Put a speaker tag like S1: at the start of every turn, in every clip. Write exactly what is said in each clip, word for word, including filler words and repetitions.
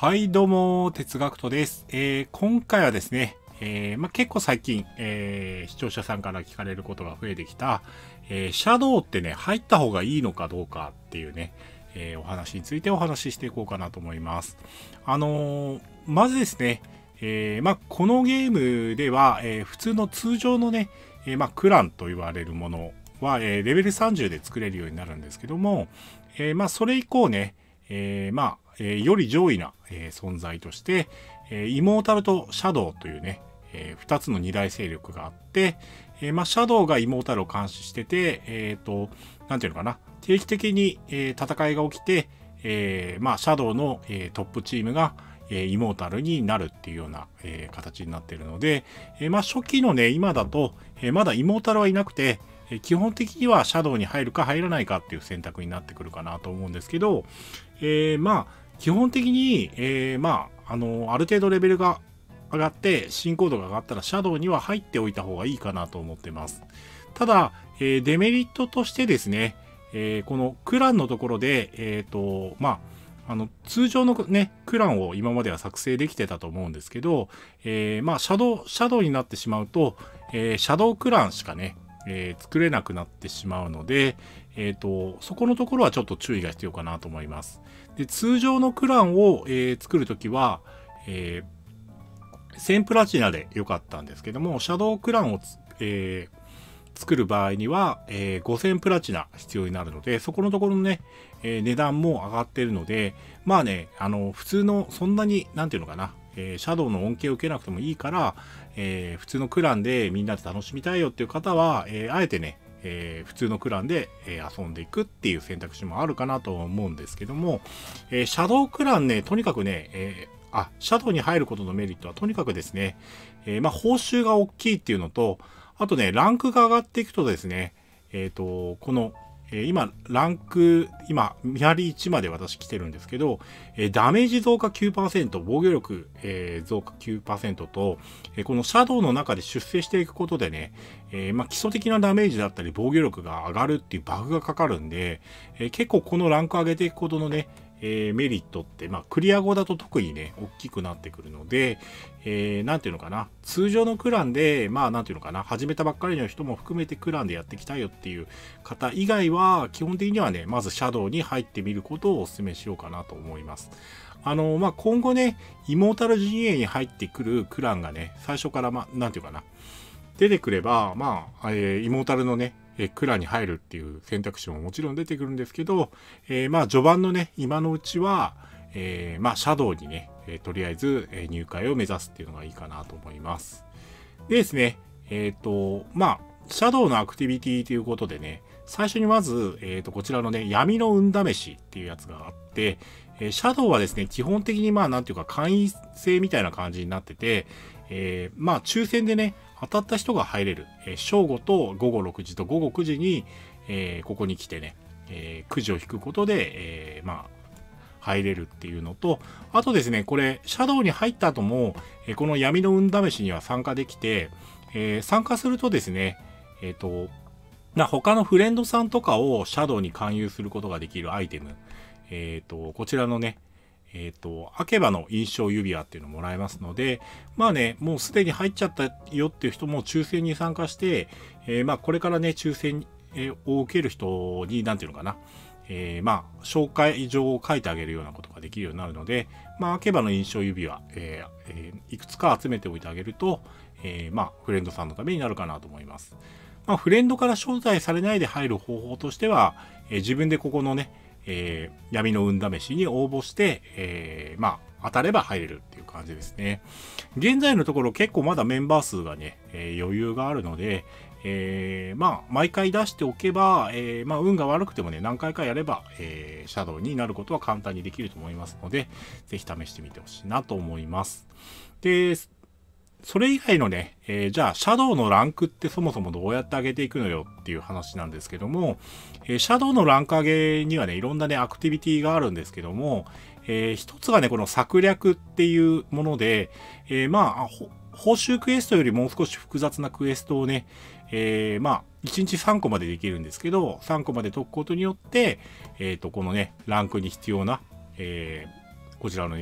S1: はい、どうも、哲学とです。えー、今回はですね、えーまあ、結構最近、えー、視聴者さんから聞かれることが増えてきた、えー、シャドウってね、入った方がいいのかどうかっていうね、えー、お話についてお話ししていこうかなと思います。あのー、まずですね、えーまあ、このゲームでは、えー、普通の通常のね、えーまあ、クランと言われるものは、えー、レベルさんじゅうで作れるようになるんですけども、えーまあ、それ以降ね、えー、まあ、えー、より上位な、えー、存在として、えー、イモータルとシャドウというね、えー、ふたつの二大勢力があって、えー、まあ、シャドウがイモータルを監視してて、えっと、なんていうのかな、定期的に、えー、戦いが起きて、えー、まあ、シャドウの、えー、トップチームが、えー、イモータルになるっていうような、えー、形になっているので、えー、まあ、初期のね、今だと、えー、まだイモータルはいなくて、えー、基本的にはシャドウに入るか入らないかっていう選択になってくるかなと思うんですけど、えー、まあ、基本的に、えー、まあ、あの、ある程度レベルが上がって、進行度が上がったら、シャドウには入っておいた方がいいかなと思ってます。ただ、えー、デメリットとしてですね、えー、このクランのところで、えっと、まあ、あの、通常のね、クランを今までは作成できてたと思うんですけど、えー、まあ、シャドウ、シャドウになってしまうと、えー、シャドウクランしかね、えー、作れなくなってしまうので、えっと、そこのところはちょっと注意が必要かなと思います。で、通常のクランを、えー、作るときは、えー、せんプラチナで良かったんですけども、シャドウクランを、えー、作る場合には、えー、ごせんプラチナ必要になるので、そこのところのね、えー、値段も上がってるので、まあね、あの、普通の、そんなに、なんていうのかな、えー、シャドウの恩恵を受けなくてもいいから、えー、普通のクランでみんなで楽しみたいよっていう方は、えー、あえてね、えー、普通のクランで、えー、遊んでいくっていう選択肢もあるかなと思うんですけども、えー、シャドウクランね、とにかくね、えー、あ、シャドウに入ることのメリットはとにかくですね、えー、まあ、報酬が大きいっていうのと、あとね、ランクが上がっていくとですね、えっと、この、えー、今、ランク、今、見張りいちまで私来てるんですけど、えー、ダメージ増加 きゅうパーセント、防御力、えー、増加 きゅうパーセント と、えー、このシャドウの中で出世していくことでね、えー、まあ基礎的なダメージだったり防御力が上がるっていうバグがかかるんで、えー、結構このランク上げていくことのね、えー、メリットって、まあ、クリア後だと特にね、大きくなってくるので、えー、なんていうのかな、通常のクランで、まあ、なんていうのかな、始めたばっかりの人も含めてクランでやっていきたいよっていう方以外は、基本的にはね、まずシャドウに入ってみることをお勧めしようかなと思います。あの、まあ、今後ね、イモータル陣営に入ってくるクランがね、最初から、まあ、なんていうかな、出てくれば、まあ、えー、イモータルのね、えー、クランに入るっていう選択肢ももちろん出てくるんですけど、えー、まあ、序盤のね、今のうちは、えー、まあ、シャドウにね、えー、とりあえず、えー、入会を目指すっていうのがいいかなと思います。でですね、えっと、まあ、シャドウのアクティビティということでね、最初にまず、えっと、こちらのね、闇の運試しっていうやつがあって、えー、シャドウはですね、基本的にまあ、なんていうか、会員制みたいな感じになってて、えー、まあ、抽選でね、当たった人が入れる。えー、正午と午後ろくじと午後くじに、えー、ここに来てね、えー、くじを引くことで、えー、まあ、入れるっていうのと、あとですね、これ、シャドウに入った後も、えー、この闇の運試しには参加できて、えー、参加するとですね、えっと、な他のフレンドさんとかをシャドウに勧誘することができるアイテム。えっと、こちらのね、えっと、アケバの印象指輪っていうのをもらえますので、まあね、もうすでに入っちゃったよっていう人も抽選に参加して、えー、まあこれからね、抽選を受ける人に、なんていうのかな、えー、まあ、紹介状を書いてあげるようなことができるようになるので、まあ、アケバの印象指輪、えーえー、いくつか集めておいてあげると、えー、まあ、フレンドさんのためになるかなと思います。まあ、フレンドから招待されないで入る方法としては、えー、自分でここのね、えー、闇の運試しに応募して、えー、まあ、当たれば入れるっていう感じですね。現在のところ結構まだメンバー数がね、えー、余裕があるので、えー、まあ、毎回出しておけば、えー、まあ、運が悪くてもね、何回かやれば、えー、シャドウになることは簡単にできると思いますので、ぜひ試してみてほしいなと思います。で、それ以外のね、えー、じゃあ、シャドウのランクってそもそもどうやって上げていくのよっていう話なんですけども、えー、シャドウのランク上げにはね、いろんなね、アクティビティがあるんですけども、えー、一つがね、この策略っていうもので、えー、まあ、報酬クエストよりもう少し複雑なクエストをね、えー、まあ、いちにちさんこまでできるんですけど、さんこまで解くことによって、えっと、このね、ランクに必要な、えー、こちらのね、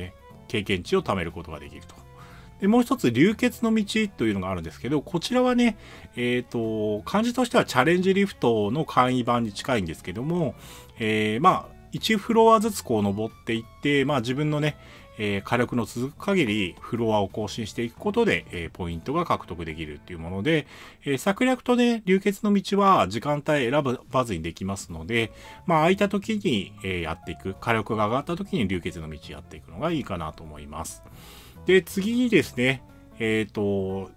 S1: 経験値を貯めることができると。で、もう一つ、流血の道というのがあるんですけど、こちらはね、えっと、漢字としてはチャレンジリフトの簡易版に近いんですけども、えー、まあ、いちフロアずつこう登っていって、まあ自分のね、えー、火力の続く限りフロアを更新していくことで、えー、ポイントが獲得できるっていうもので、えー、策略とね、流血の道は時間帯選ばずにできますので、まあ空いた時に、えー、やっていく、火力が上がった時に流血の道やっていくのがいいかなと思います。で、次にですね、えっと、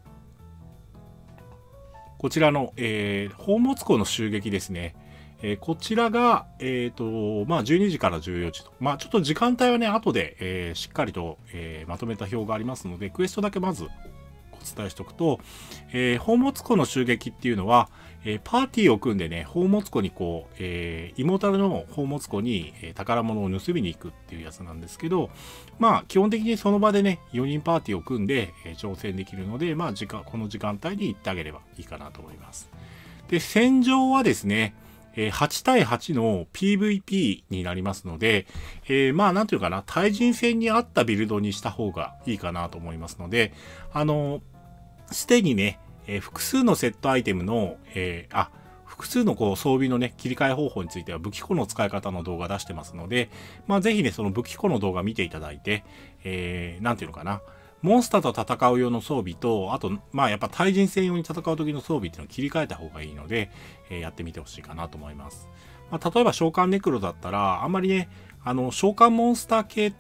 S1: こちらの、えー、宝物庫の襲撃ですね。えー、こちらが、えっと、まあ、じゅうにじからじゅうよじと。まあ、ちょっと時間帯はね、後で、えー、しっかりと、えー、まとめた表がありますので、クエストだけまずお伝えしておくと、えー、宝物庫の襲撃っていうのは、えー、パーティーを組んでね、宝物庫にこう、えー、イモータルの宝物庫に、えー、宝物を盗みに行くっていうやつなんですけど、まあ、基本的にその場でね、よにんパーティーを組んで、えー、挑戦できるので、まあ、時間、この時間帯に行ってあげればいいかなと思います。で、戦場はですね、はち対はちの ピーブイピー になりますので、えー、まあなんていうかな、対人戦に合ったビルドにした方がいいかなと思いますので、あの、すでにね、えー、複数のセットアイテムの、えー、あ、複数のこう装備のね、切り替え方法については武器庫の使い方の動画出してますので、まあぜひね、その武器庫の動画見ていただいて、えー、なんていうのかな、モンスターと戦う用の装備と、あと、まあやっぱ対人戦用に戦う時の装備っていうのを切り替えた方がいいので、えー、やってみてほしいかなと思います。まあ、例えば召喚ネクロだったら、あんまりね、あの、召喚モンスター系って、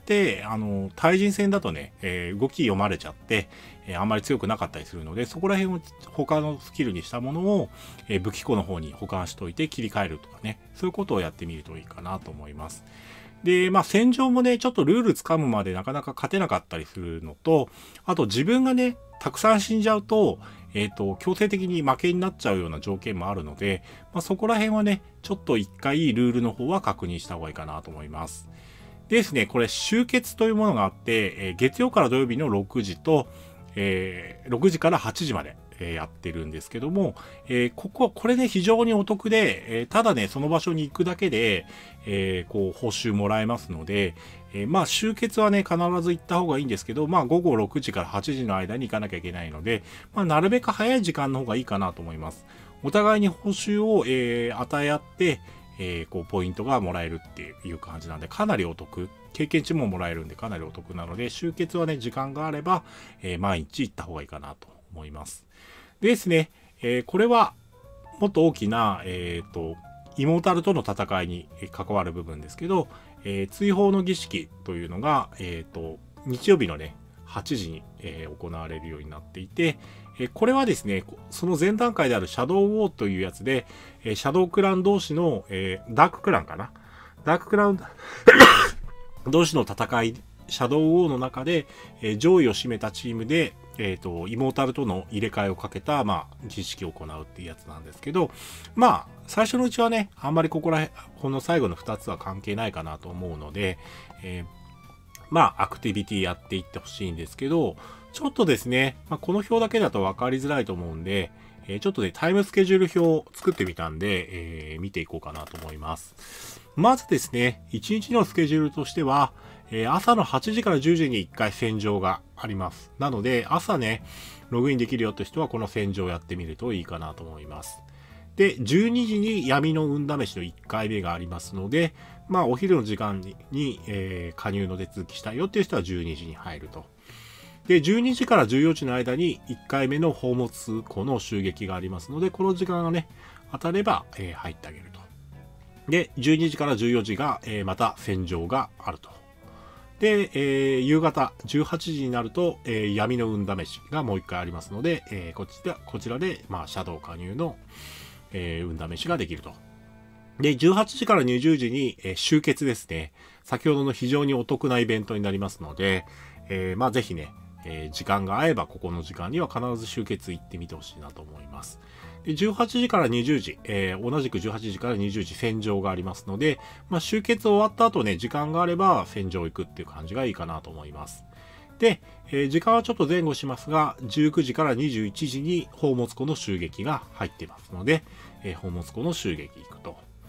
S1: あの、対人戦だとね、えー、動き読まれちゃって、えー、あんまり強くなかったりするので、そこら辺を他のスキルにしたものを、えー、武器庫の方に保管しといて切り替えるとかね、そういうことをやってみるといいかなと思います。で、まあ戦場もね、ちょっとルールつかむまでなかなか勝てなかったりするのと、あと自分がね、たくさん死んじゃうと、えっと、強制的に負けになっちゃうような条件もあるので、まあそこら辺はね、ちょっと一回ルールの方は確認した方がいいかなと思います。でですね、これ集結というものがあって、えー、月曜から土曜日のろくじと、えー、ろくじからはちじまで。やってるんですけども、えー、ここ、これね、非常にお得で、えー、ただね、その場所に行くだけで、えー、こう、報酬もらえますので、えー、まあ、集結はね、必ず行った方がいいんですけど、まあ、午後ろくじからはちじの間に行かなきゃいけないので、まあ、なるべく早い時間の方がいいかなと思います。お互いに報酬を、えー、与え合って、えー、こう、ポイントがもらえるっていう感じなんで、かなりお得。経験値ももらえるんで、かなりお得なので、集結はね、時間があれば、えー、毎日行った方がいいかなと思います。でですね、えー、これはもっと大きな、えっと、イモータルとの戦いに関わる部分ですけど、えー、追放の儀式というのが、えっと、日曜日のね、はちじに、えー、行われるようになっていて、えー、これはですね、その前段階であるシャドウウォーというやつで、えー、シャドウクラン同士の、えー、ダーククランかなダーククラン同士の戦い、シャドウウォーの中で、えー、上位を占めたチームで、えっと、イモータルとの入れ替えをかけた、まあ、儀式を行うっていうやつなんですけど、まあ、最初のうちはね、あんまりここら、この最後のふたつは関係ないかなと思うので、えー、まあ、アクティビティやっていってほしいんですけど、ちょっとですね、まあ、この表だけだと分かりづらいと思うんで、えー、ちょっとね、タイムスケジュール表を作ってみたんで、えー、見ていこうかなと思います。まずですね、いちにちのスケジュールとしては、えー、朝のはちじからじゅうじにいっかい戦場があります。なので、朝ね、ログインできるよって人はこの戦場をやってみるといいかなと思います。で、じゅうにじに闇の運試しのいっかいめがありますので、まあ、お昼の時間に、にえー、加入の手続きしたいよっていう人はじゅうにじに入ると。で、じゅうにじからじゅうよじの間にいっかいめの宝物庫の襲撃がありますので、この時間がね、当たれば、えー、入ってあげると。で、じゅうにじからじゅうよじが、えー、また戦場があると。で、えー、夕方じゅうはちじになると、えー、闇の運試しがもう一回ありますので、えー、こちら、こちらで、まあ、シャドウ加入の、えー、運試しができると。で、じゅうはちじからにじゅうじに、えー、集結ですね。先ほどの非常にお得なイベントになりますので、えー、まあ、ぜひね、えー、時間が合えば、ここの時間には必ず集結行ってみてほしいなと思います。で、じゅうはちじからにじゅうじ、えー、同じくじゅうはちじからにじゅうじ戦場がありますので、まあ、集結終わった後ね、時間があれば戦場行くっていう感じがいいかなと思います。で、えー、時間はちょっと前後しますが、じゅうくじからにじゅういちじに宝物庫の襲撃が入っていますので、えー、宝物庫の襲撃行くと。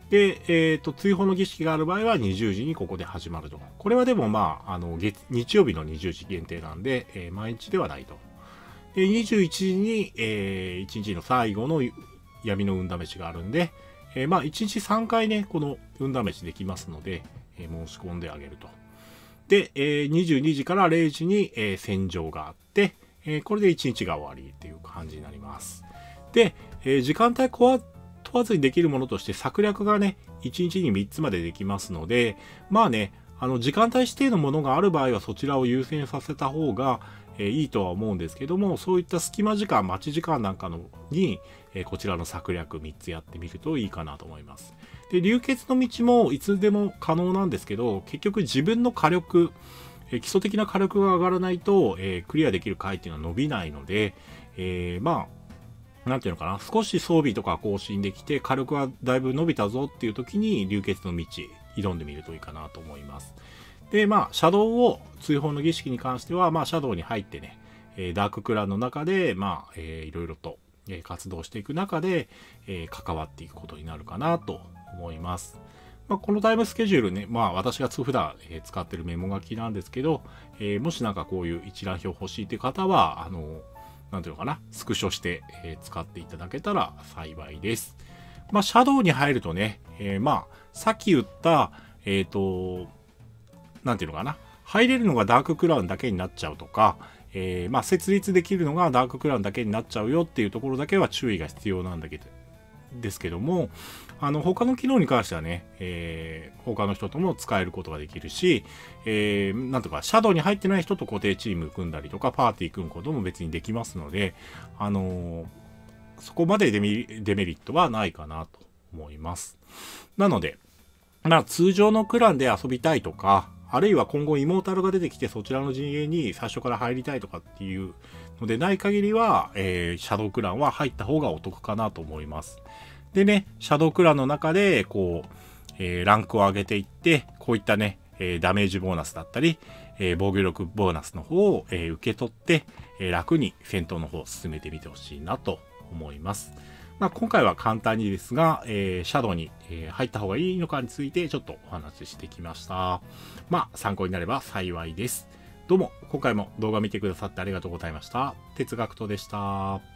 S1: で、えっ、と、追放の儀式がある場合はにじゅうじにここで始まると。これはでもまあ、あの、月、日曜日のにじゅうじ限定なんで、えー、毎日ではないと。で、にじゅういちじに、えー、いちにちの最後の闇の運試しがあるんで、えー、まあ、いちにちさんかいね、この運試しできますので、えー、申し込んであげると。で、えー、にじゅうにじかられいじに、えー、戦場があって、えー、これでいちにちが終わりっていう感じになります。で、えー、時間帯問わずにできるものとして策略がね、いちにちにみっつまでできますので、まあね、あの、時間帯指定のものがある場合はそちらを優先させた方が、えー、いいとは思うんですけども、そういった隙間時間、待ち時間なんかのに、えー、こちらの策略みっつやってみるといいかなと思います。で、流血の道もいつでも可能なんですけど、結局自分の火力、えー、基礎的な火力が上がらないと、えー、クリアできる回っていうのは伸びないので、えー、まあ、なんていうのかな、少し装備とか更新できて、火力がだいぶ伸びたぞっていう時に、流血の道、挑んでみるといいかなと思います。で、まあ、シャドウを、追放の儀式に関しては、まあ、シャドウに入ってね、えー、ダーククランの中で、まあ、えー、いろいろと、えー、活動していく中で、えー、関わっていくことになるかなと思います。まあ、このタイムスケジュールね、まあ、私が普段、えー、使ってるメモ書きなんですけど、えー、もしなんかこういう一覧表欲しいという方は、あの、なんていうのかな、スクショして、えー、使っていただけたら幸いです。まあ、シャドウに入るとね、えー、まあ、さっき言った、えっと、なんていうのかな、入れるのがダーククラウンだけになっちゃうとか、えー、まあ、設立できるのがダーククラウンだけになっちゃうよっていうところだけは注意が必要なんだけど、ですけども、あの、他の機能に関してはね、えー、他の人とも使えることができるし、えー、なんとか、シャドウに入ってない人と固定チーム組んだりとか、パーティー組むことも別にできますので、あのー、そこまでデメリットはないかなと思います。なので、まあ、通常のクランで遊びたいとか、あるいは今後イモータルが出てきてそちらの陣営に最初から入りたいとかっていうのでない限りは、えー、シャドウクランは入った方がお得かなと思います。でね、シャドウクランの中で、こう、えー、ランクを上げていって、こういったね、えー、ダメージボーナスだったり、えー、防御力ボーナスの方を、えー、受け取って、えー、楽に戦闘の方を進めてみてほしいなと思います。まあ、今回は簡単にですが、えー、シャドウに、えー、入った方がいいのかについてちょっとお話ししてきました。まあ、参考になれば幸いです。どうも、今回も動画見てくださってありがとうございました。哲学とでした。